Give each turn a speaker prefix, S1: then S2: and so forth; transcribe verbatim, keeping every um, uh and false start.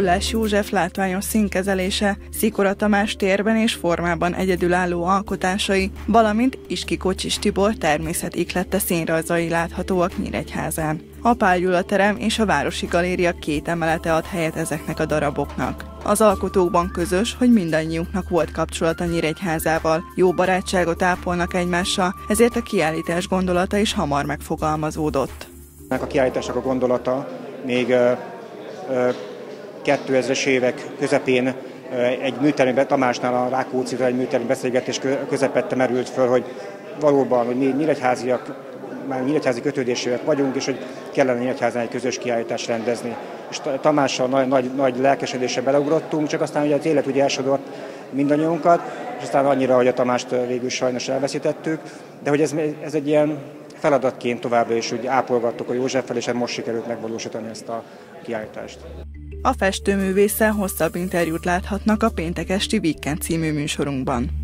S1: Gullás József látványos színkezelése, Szikora Tamás térben és formában egyedülálló alkotásai, valamint Iski Kocsis Tibor természetiklette színrajzai láthatóak Nyíregyházán. A Pál Gyula terem és a Városi Galéria két emelete ad helyet ezeknek a daraboknak. Az alkotókban közös, hogy mindannyiunknak volt kapcsolata Nyíregyházával, jó barátságot ápolnak egymással, ezért a kiállítás gondolata is hamar megfogalmazódott.
S2: A kiállításnak a gondolata még kétezres évek közepén egy műteremben, Tamásnál a Rákóczira egy műterem beszélgetés közepette merült föl, hogy valóban, hogy mi nyíregyháziak, már nyíregyházi kötődésűek vagyunk, és hogy kellene Nyíregyházán egy közös kiállítást rendezni. És Tamással nagy, nagy, nagy lelkesedéssel beleugrottunk, csak aztán ugye az élet ugye elsodort mindannyiunkat, és aztán annyira, hogy a Tamást végül sajnos elveszítettük, de hogy ez, ez egy ilyen feladatként továbbra is úgy ápolgattuk a Józseffel, és most sikerült megvalósítani ezt a kiállítást.
S1: A festőművésszel hosszabb interjút láthatnak a péntek esti Weekend című műsorunkban.